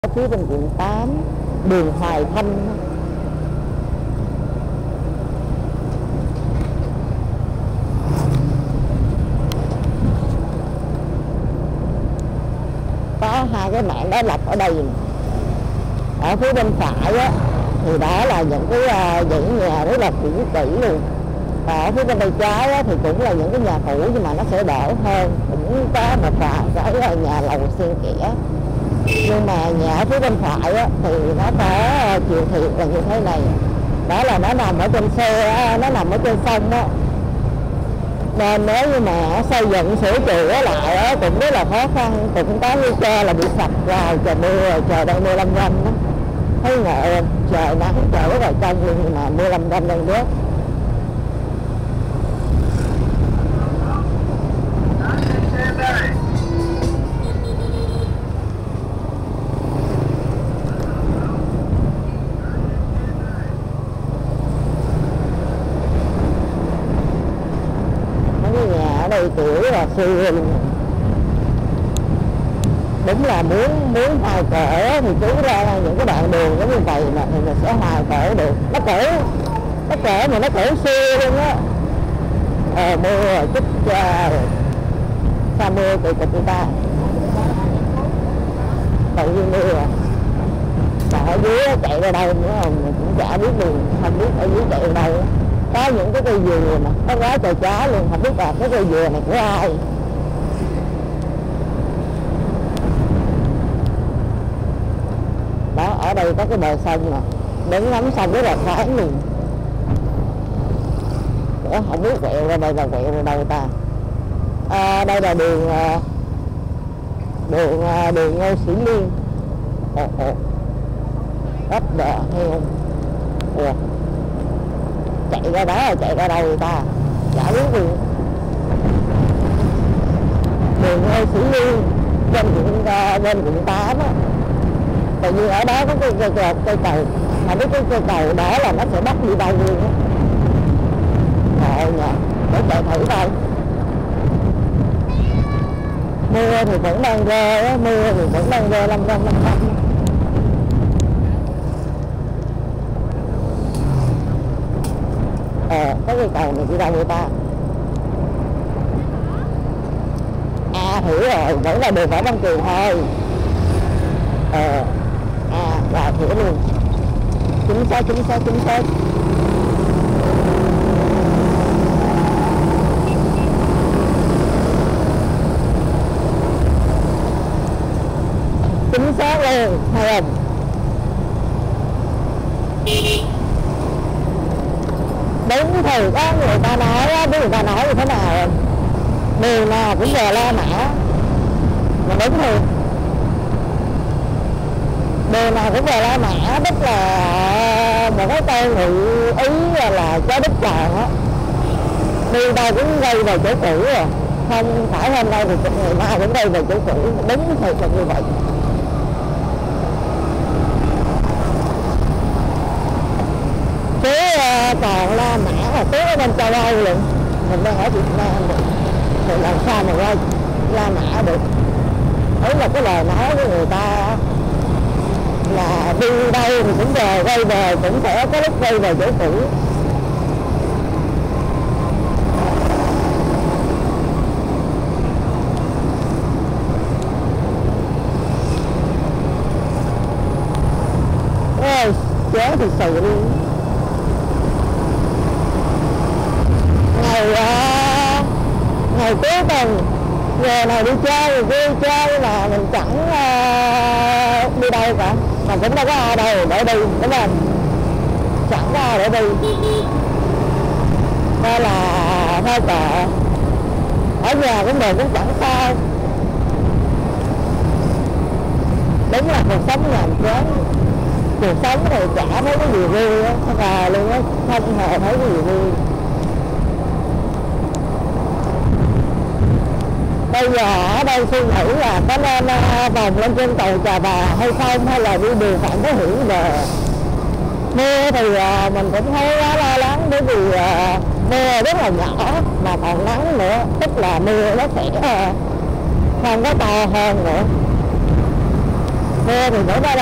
ở phía bên quận 8, đường Hoài Thanh. Có hai cái mạng đó lập ở đây. Ở phía bên phải á, thì đó là những cái những nhà rất là kỹ luôn. Và ở phía bên tay trái á, thì cũng là những cái nhà cũ nhưng mà nó sẽ đỡ hơn, cũng có một vài cái nhà lầu xen kẽ. Nhưng mà nhà ở phía bên phải á, thì nó có chịu thiệt là như thế này. Đó là nó nằm ở trên xe, nó nằm ở trên sông á. Nên nếu như mà xây dựng sửa chữa lại á, cũng rất là khó khăn, cũng có nguy cơ là bị sập vào trời mưa, trời đang mưa lâm râm đó. Thấy ngộ, trời nắng trời rất là trong luôn nhưng mà mưa lâm râm đang rớt. Kiểu là xưa luôn. Đúng là muốn hoài cổ thì cứ ra những cái đoạn đường giống như vậy mà thì mình sẽ hoài cổ được. Nó cổ mà nó cổ xưa luôn á. Mưa chút sao mưa từ cục người ta tự nhiên mưa mà ở dưới chạy ra đâu nữa không mình cũng chả biết đường, không biết ở dưới chạy ra đâu. Có những cái cây dừa mà có quá trời trái luôn, không biết là cái cây dừa này của ai. Đó, ở đây có cái bờ sông nè, đứng ngắm sông rất là thoáng luôn. Ủa, không biết quẹo ra đây là quẹo ra đâu ta. Đây là đường Ngô Sĩ Liên. Ấp đò heo. Ủa, chạy ra đó là chạy ra đâu người ta chả biết gì. Đường Ngô Sĩ Liên bên quận 8 á, tự nhiên ở đó có cây cầu mà biết cái cây cầu đó là nó sẽ bắt đi đâu luôn á. Ngộ nhờ, để chạy thử coi. Mưa thì vẫn đang rơi á, mưa thì vẫn đang rơi lâm râm. Có cái cầu này đi đâu người ta. Hiểu rồi, vẫn là đường Võ Văn Kiều thôi. Rồi hiểu luôn. Chính xác. Chính xác luôn, hay không? Đúng thì có người ta nói, biết người ta nói như thế nào rồi. Đường nào cũng về La Mã. Mà đúng thì đường nào cũng về La Mã, tức là một cái tên ngụ ý là cho đích tròn á. Đi đâu cũng gây về chỗ cũ rồi. Không phải hôm nay thì ngày mai cũng gây về chỗ cũ. Đúng thiệt là như vậy. Chứ còn La Mã là tiếc ở bên châu Âu luôn. Mình đang ở Việt Nam rồi. Thì làm sao mà qua La Mã được. Đấy là cái lời nói của người ta là đi đây thì cũng về, quay về cũng sẽ có lúc quay về chỗ cũ. Ôi, chán thì sự đi. Ngày cuối tuần giờ này đi chơi mà mình chẳng đi đâu cả, mà cũng đâu có ai đâu để đi, đúng không? Chẳng có ai để đi nên là thôi kệ, ở nhà cũng được, cũng chẳng sao. Đúng là cuộc sống nhàm chán, cuộc sống thì chả thấy cái gì vui á, và luôn á, không hề thấy cái gì vui. Bây giờ ở đây suy nghĩ là có nên vòng lên trên cầu Trà Bà hay không, hay là đi đường Phạm Thế Hiển về. Mưa thì mình cũng thấy quá lo lắng, bởi vì mưa rất là nhỏ mà còn nắng nữa, tức là mưa nó sẽ không có to hơn nữa. xe thì nó ra